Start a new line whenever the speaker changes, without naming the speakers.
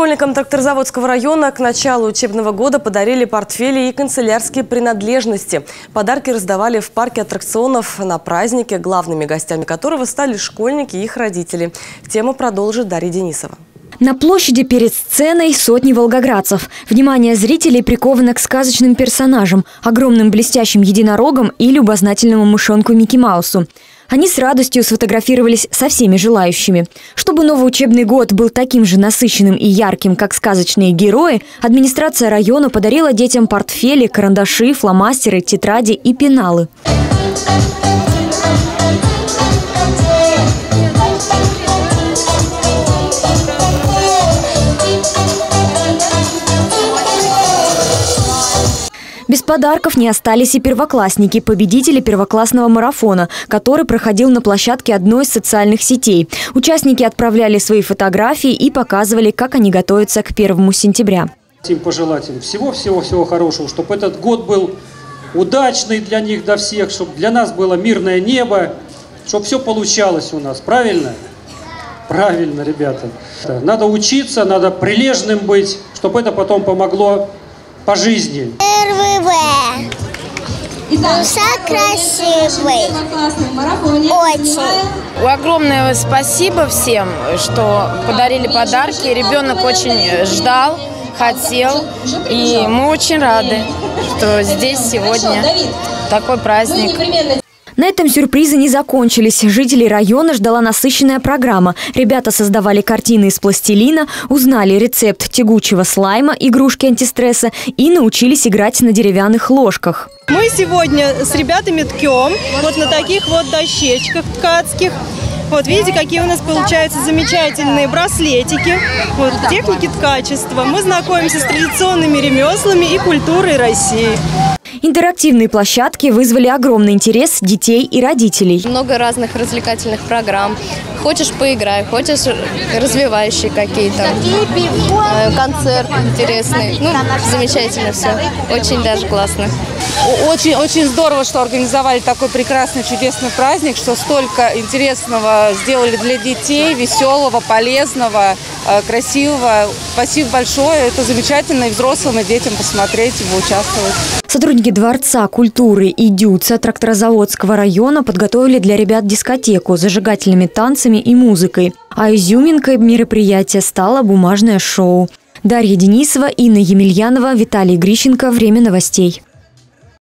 Школьникам Тракторозаводского района к началу учебного года подарили портфели и канцелярские принадлежности. Подарки раздавали в парке аттракционов на празднике, главными гостями которого стали школьники и их родители. Тему продолжит Дарья Денисова.
На площади перед сценой сотни волгоградцев. Внимание зрителей приковано к сказочным персонажам, огромным блестящим единорогам и любознательному мышонку Микки Маусу. Они с радостью сфотографировались со всеми желающими. Чтобы новый учебный год был таким же насыщенным и ярким, как сказочные герои, администрация района подарила детям портфели, карандаши, фломастеры, тетради и пеналы. Без подарков не остались и первоклассники, победители первоклассного марафона, который проходил на площадке одной из социальных сетей. Участники отправляли свои фотографии и показывали, как они готовятся к 1 сентября.
Хотим пожелать им всего-всего-всего хорошего, чтобы этот год был удачный для них, для всех, чтобы для нас было мирное небо, чтобы все получалось у нас. Правильно? Правильно, ребята. Надо учиться, надо прилежным быть, чтобы это потом помогло по жизни.
Красивый. Очень.
Огромное спасибо всем, что подарили подарки. Ребенок очень ждал, хотел. И мы очень рады, что здесь сегодня такой праздник.
На этом сюрпризы не закончились. Жителей района ждала насыщенная программа. Ребята создавали картины из пластилина, узнали рецепт тягучего слайма, игрушки антистресса и научились играть на деревянных ложках.
Мы сегодня с ребятами ткем вот на таких вот дощечках ткацких. Вот видите, какие у нас получаются замечательные браслетики. Вот техники ткачества. Мы знакомимся с традиционными ремеслами и культурой России.
Интерактивные площадки вызвали огромный интерес детей и родителей.
Много разных развлекательных программ. Хочешь – поиграй, хочешь – развивающие какие-то. Концерт интересный. Ну, замечательно все. Очень даже классно.
Очень здорово, что организовали такой прекрасный, чудесный праздник, что столько интересного сделали для детей, веселого, полезного, красивого. Спасибо большое. Это замечательно и взрослым, и детям посмотреть, и поучаствовать.
Сотрудники Дворца культуры и ДЮЦа Тракторозаводского района подготовили для ребят дискотеку с зажигательными танцами и музыкой. А изюминкой мероприятия стало бумажное шоу. Дарья Денисова, Инна Емельянова, Виталий Грищенко. Время новостей.